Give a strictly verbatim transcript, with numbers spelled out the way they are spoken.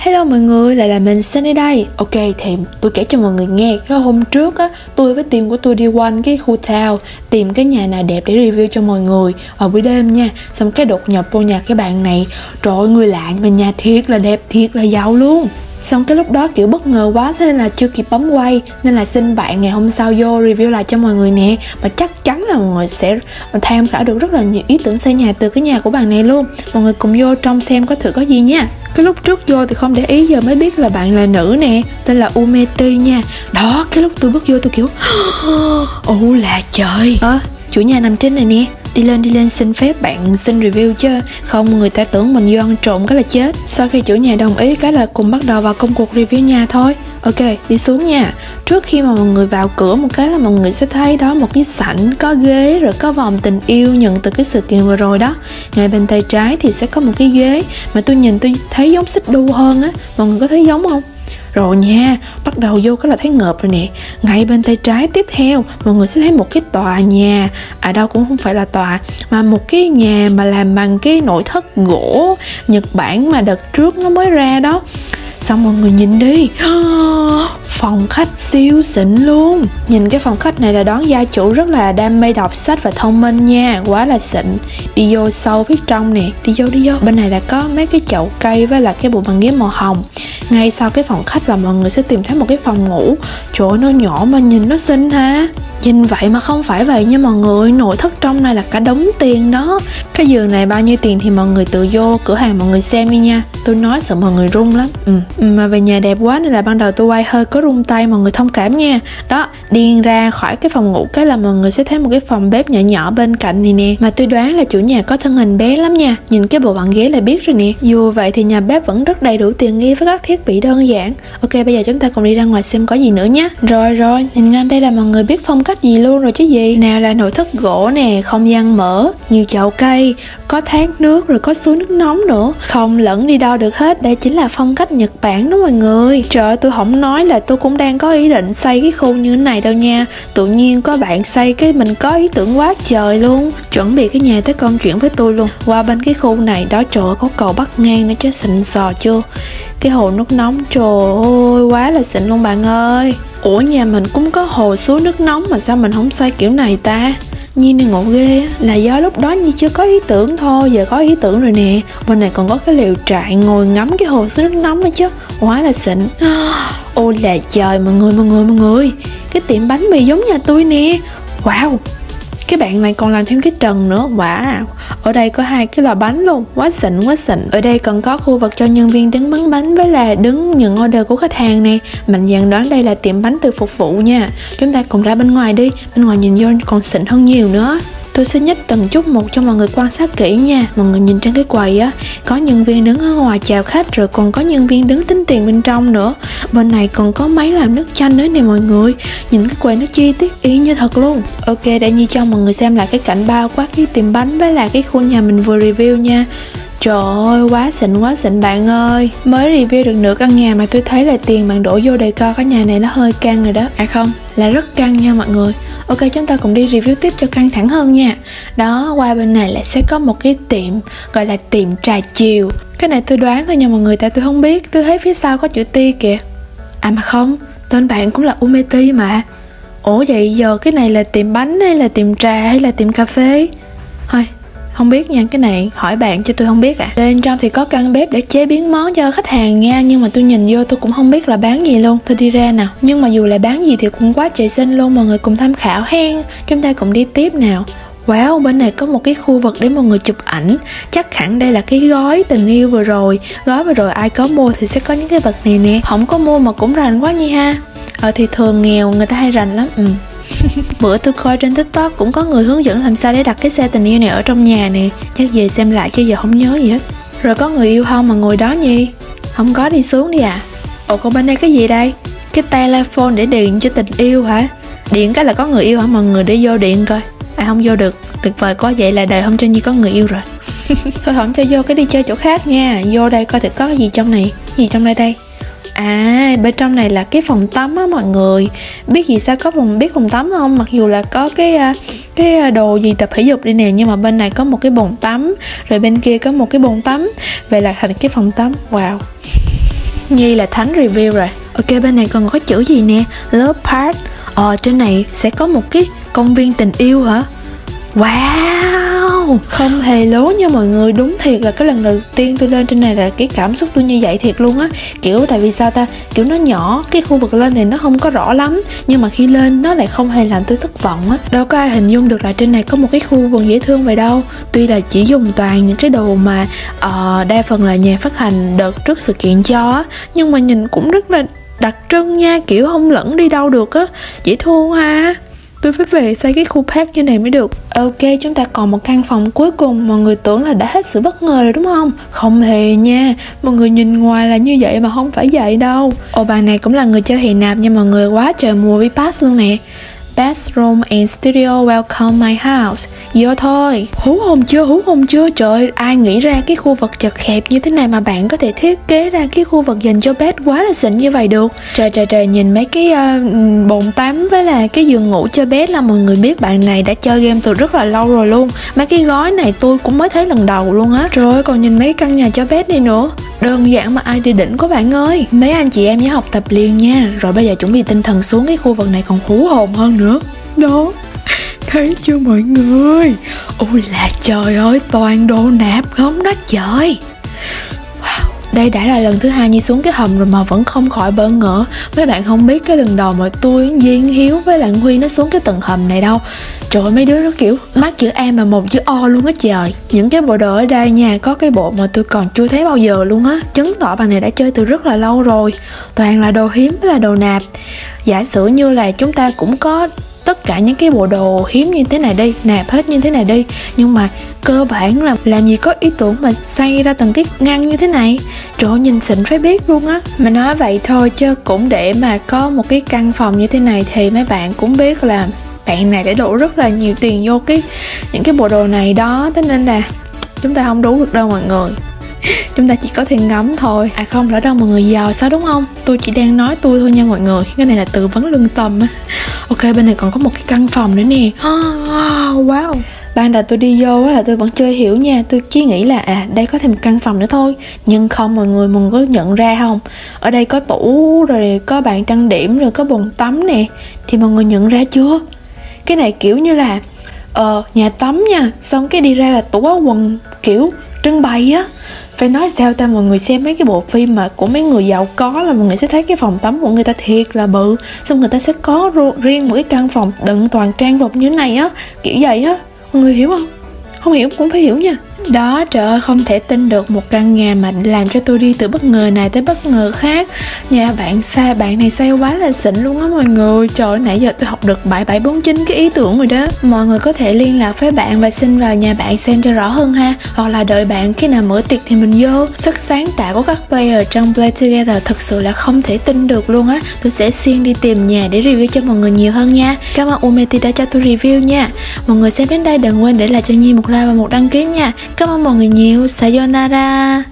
Hello mọi người, lại là mình Sunny đây. Ok, thì tôi kể cho mọi người nghe. Cái hôm trước á, tôi với team của tôi đi quanh cái khu town tìm cái nhà nào đẹp để review cho mọi người vào buổi đêm nha. Xong cái đột nhập vô nhà cái bạn này. Trời ơi, người lạ mà nhà thiệt là đẹp, thiệt là giàu luôn. Xong cái lúc đó kiểu bất ngờ quá, thế nên là chưa kịp bấm quay, nên là xin bạn ngày hôm sau vô review lại cho mọi người nè. Mà chắc chắn là mọi người sẽ tham khảo được rất là nhiều ý tưởng xây nhà từ cái nhà của bạn này luôn. Mọi người cùng vô trong xem có thử có gì nha. Cái lúc trước vô thì không để ý, giờ mới biết là bạn là nữ nè, tên là Umeti nha. Đó, cái lúc tôi bước vô tôi kiểu ồ là trời. Ờ, chủ nhà nằm trên này nè. Đi lên đi lên xin phép bạn xin review chứ không người ta tưởng mình vô ăn trộm cái là chết. Sau khi chủ nhà đồng ý cái là cùng bắt đầu vào công cuộc review nhà thôi. Ok, đi xuống nha. Trước khi mà mọi người vào cửa một cái là mọi người sẽ thấy đó một cái sảnh có ghế, rồi có vòng tình yêu nhận từ cái sự kiện vừa rồi đó. Ngay bên tay trái thì sẽ có một cái ghế mà tôi nhìn tôi thấy giống xích đu hơn á. Mọi người có thấy giống không? Rồi nha, bắt đầu vô cái là thấy ngợp rồi nè. Ngay bên tay trái tiếp theo mọi người sẽ thấy một cái tòa nhà. À đâu cũng không phải là tòa, mà một cái nhà mà làm bằng cái nội thất gỗ Nhật Bản mà đợt trước nó mới ra đó. Xong mọi người nhìn đi, phòng khách siêu xịn luôn. Nhìn cái phòng khách này là đón gia chủ rất là đam mê đọc sách và thông minh nha. Quá là xịn. Đi vô sâu phía trong nè. Đi vô đi vô. Bên này là có mấy cái chậu cây với là cái bộ bàn ghế màu hồng. Ngay sau cái phòng khách là mọi người sẽ tìm thấy một cái phòng ngủ. Trời ơi, nó nhỏ mà nhìn nó xinh ha. Nhìn vậy mà không phải vậy nha mọi người. Nội thất trong này là cả đống tiền đó. Cái giường này bao nhiêu tiền thì mọi người tự vô cửa hàng mọi người xem đi nha. Tôi nói sợ mọi người run lắm. Ừ. Mà về nhà đẹp quá nên là ban đầu tôi quay hơi có run tay, mọi người thông cảm nha. Đó, đi ra khỏi cái phòng ngủ cái là mọi người sẽ thấy một cái phòng bếp nhỏ nhỏ bên cạnh này nè. Mà tôi đoán là chủ nhà có thân hình bé lắm nha. Nhìn cái bộ bàn ghế là biết rồi nè. Dù vậy thì nhà bếp vẫn rất đầy đủ tiện nghi với các thiết bị đơn giản. Ok, bây giờ chúng ta cùng đi ra ngoài xem có gì nữa nhé. Rồi rồi, nhìn ngang đây là mọi người biết phong cách gì luôn rồi chứ gì. Nào là nội thất gỗ nè, không gian mở, nhiều chậu cây, có thác nước, rồi có suối nước nóng nữa. Không lẫn đi đâu được hết. Đây chính là phong cách Nhật Bản đó mọi người. Trời ơi, tôi không nói là tôi cũng đang có ý định xây cái khu như thế này đâu nha. Tự nhiên có bạn xây cái mình có ý tưởng quá trời luôn. Chuẩn bị cái nhà tới con chuyện với tôi luôn. Qua bên cái khu này đó, trời ơi, có cầu bắc ngang nữa chứ, xịn sò chưa. Cái hồ nước nóng, trời ơi, quá là xịn luôn bạn ơi. Ủa, nhà mình cũng có hồ suối nước nóng mà sao mình không xây kiểu này ta? Nhi này ngộ ghê á, là do lúc đó Nhi chưa có ý tưởng thôi, giờ có ý tưởng rồi nè. Bên này còn có cái lều trại ngồi ngắm cái hồ suối nước nóng nữa chứ, quá là xịn. Ôi là trời, mọi người mọi người mọi người, cái tiệm bánh mì giống nhà tôi nè. Wow, cái bạn này còn làm thêm cái trần nữa. Wow, ở đây có hai cái lò bánh luôn, quá xịn quá xịn. Ở đây còn có khu vực cho nhân viên đứng bán bánh với là đứng nhận order của khách hàng nè. Mạnh dạn đoán đây là tiệm bánh từ phục vụ nha. Chúng ta cùng ra bên ngoài đi, bên ngoài nhìn vô còn xịn hơn nhiều nữa. Tôi sẽ nhích từng chút một cho mọi người quan sát kỹ nha. Mọi người nhìn trên cái quầy á, có nhân viên đứng ở ngoài chào khách, rồi còn có nhân viên đứng tính tiền bên trong nữa. Bên này còn có máy làm nước chanh nữa nè mọi người. Nhìn cái quầy nó chi tiết y như thật luôn. Ok, để Nhi cho mọi người xem lại cái cảnh bao quát cái tiệm bánh với là cái khu nhà mình vừa review nha. Trời ơi, quá xịn quá xịn bạn ơi. Mới review được nửa căn nhà mà tôi thấy là tiền bạn đổ vô decor cái nhà này nó hơi căng rồi đó. À không, là rất căng nha mọi người. Ok, chúng ta cùng đi review tiếp cho căng thẳng hơn nha. Đó, qua bên này lại sẽ có một cái tiệm gọi là tiệm trà chiều. Cái này tôi đoán thôi nha mọi người, tại tôi không biết. Tôi thấy phía sau có chữ T kìa. À mà không, tên bạn cũng là Umeti mà. Ủa vậy giờ cái này là tiệm bánh hay là tiệm trà hay là tiệm cà phê? Thôi, không biết nha, cái này hỏi bạn chứ tôi không biết ạ. À. Bên trong thì có căn bếp để chế biến món cho khách hàng nha. Nhưng mà tôi nhìn vô tôi cũng không biết là bán gì luôn. Tôi đi ra nào. Nhưng mà dù là bán gì thì cũng quá trời xinh luôn. Mọi người cùng tham khảo hen. Chúng ta cùng đi tiếp nào. Wow, bên này có một cái khu vực để mọi người chụp ảnh. Chắc hẳn đây là cái gói tình yêu vừa rồi. Gói vừa rồi ai có mua thì sẽ có những cái vật này nè. Không có mua mà cũng rành quá nhi ha. Ờ thì thường nghèo người ta hay rành lắm. Ừ. Bữa tôi coi trên TikTok cũng có người hướng dẫn làm sao để đặt cái xe tình yêu này ở trong nhà nè. Chắc về xem lại chứ giờ không nhớ gì hết. Rồi có người yêu không mà ngồi đó Nhi? Không có đi xuống đi à. Ồ, còn bên đây cái gì đây? Cái telephone để điện cho tình yêu hả? Điện cái là có người yêu hả mọi người? Để vô điện coi. À không vô được. Tuyệt vời quá, vậy là đời không cho Nhi có người yêu rồi. Thôi không cho vô, cái đi chơi chỗ khác nha. Vô đây coi thử có gì trong này. Gì trong đây đây? À, bên trong này là cái phòng tắm á mọi người. Biết gì sao có phòng biết phòng tắm không? Mặc dù là có cái cái đồ gì tập thể dục đây nè, nhưng mà bên này có một cái bồn tắm, rồi bên kia có một cái bồn tắm. Vậy là thành cái phòng tắm. Wow. Nhi là thánh review rồi. Ok, bên này còn có chữ gì nè, Love Park. Ờ, trên này sẽ có một cái công viên tình yêu hả? Wow, không hề lố nha mọi người. Đúng thiệt là cái lần đầu tiên tôi lên trên này là cái cảm xúc tôi như vậy thiệt luôn á. Kiểu tại vì sao ta, kiểu nó nhỏ, cái khu vực lên thì nó không có rõ lắm, nhưng mà khi lên nó lại không hề làm tôi thất vọng á. Đâu có ai hình dung được là trên này có một cái khu vườn dễ thương vậy đâu. Tuy là chỉ dùng toàn những cái đồ mà uh, đa phần là nhà phát hành đợt trước sự kiện cho á, nhưng mà nhìn cũng rất là đặc trưng nha, kiểu không lẫn đi đâu được á. Dễ thương ha. Tôi phải về xây cái khu park như này mới được. Ok, chúng ta còn một căn phòng cuối cùng. Mọi người tưởng là đã hết sự bất ngờ rồi đúng không? Không hề nha. Mọi người nhìn ngoài là như vậy mà không phải vậy đâu. Ồ, bạn này cũng là người chơi hì nạp nha mọi người. Quá trời movie pass luôn nè. Best room and studio, welcome my house. Vô thôi. Hú hồn chưa, hú hồn chưa. Trời ơi, ai nghĩ ra cái khu vực chật hẹp như thế này mà bạn có thể thiết kế ra cái khu vực dành cho bed quá là xịn như vậy được. Trời trời trời, nhìn mấy cái uh, bồn tắm với là cái giường ngủ cho bed là mọi người biết bạn này đã chơi game từ rất là lâu rồi luôn. Mấy cái gói này tôi cũng mới thấy lần đầu luôn á. Trời ơi, còn nhìn mấy căn nhà cho bed này nữa. Đơn giản mà ai đi đỉnh của bạn ơi. Mấy anh chị em nhớ học tập liền nha. Rồi bây giờ chuẩn bị tinh thần xuống cái khu vực này còn hú hồn hơn nữa. Đó, thấy chưa mọi người? Ôi là trời ơi, toàn đồ nạp không đó trời. Wow, đây đã là lần thứ hai Nhi xuống cái hầm rồi mà vẫn không khỏi bỡ ngỡ. Mấy bạn không biết cái lần đầu mà tôi, Duyên, Hiếu với Lạng Huy nó xuống cái tầng hầm này đâu. Trời ơi, mấy đứa nó kiểu mắt chữ A mà một chữ O luôn á trời. Những cái bộ đồ ở đây nha, có cái bộ mà tôi còn chưa thấy bao giờ luôn á. Chứng tỏ bạn này đã chơi từ rất là lâu rồi. Toàn là đồ hiếm với là đồ nạp. Giả sử như là chúng ta cũng có tất cả những cái bộ đồ hiếm như thế này đi, nạp hết như thế này đi, nhưng mà cơ bản là làm gì có ý tưởng mà xây ra từng cái ngăn như thế này. Trời ơi, nhìn xịn phải biết luôn á. Mà nói vậy thôi chứ cũng để mà có một cái căn phòng như thế này thì mấy bạn cũng biết là bạn này đã đổ rất là nhiều tiền vô cái những cái bộ đồ này đó. Thế nên là chúng ta không đủ được đâu mọi người. Chúng ta chỉ có thể ngắm thôi. À không, lỡ đâu mọi người giàu sao đúng không? Tôi chỉ đang nói tôi thôi nha mọi người. Cái này là tư vấn lương tâm á. Ok, bên này còn có một cái căn phòng nữa nè. Oh, wow. Ban đầu tôi đi vô là tôi vẫn chưa hiểu nha. Tôi chỉ nghĩ là à đây có thêm một căn phòng nữa thôi. Nhưng không mọi người, mọi người có nhận ra không? Ở đây có tủ, rồi có bàn trang điểm, rồi có bồn tắm nè. Thì mọi người nhận ra chưa? Cái này kiểu như là Ờ, nhà tắm nha. Xong cái đi ra là tủ áo quần kiểu trưng bày á. Phải nói sao ta, mọi người xem mấy cái bộ phim mà của mấy người giàu có là mọi người sẽ thấy cái phòng tắm của người ta thiệt là bự. Xong người ta sẽ có riêng một cái căn phòng đựng toàn trang phục như thế này á. Kiểu vậy á, mọi người hiểu không? Không hiểu cũng phải hiểu nha. Đó, trời ơi, không thể tin được một căn nhà mà làm cho tôi đi từ bất ngờ này tới bất ngờ khác. Nhà bạn xa, bạn này xây quá là xịn luôn á mọi người. Trời ơi, nãy giờ tôi học được bảy bảy bốn chín cái ý tưởng rồi đó. Mọi người có thể liên lạc với bạn và xin vào nhà bạn xem cho rõ hơn ha. Hoặc là đợi bạn khi nào mở tiệc thì mình vô. Sức sáng tạo của các player trong Play Together thực sự là không thể tin được luôn á. Tôi sẽ xuyên đi tìm nhà để review cho mọi người nhiều hơn nha. Cảm ơn Umeti đã cho tôi review nha. Mọi người xem đến đây đừng quên để lại cho Nhi một like và một đăng ký nha. Cảm ơn mọi người nhiều. Sayonara.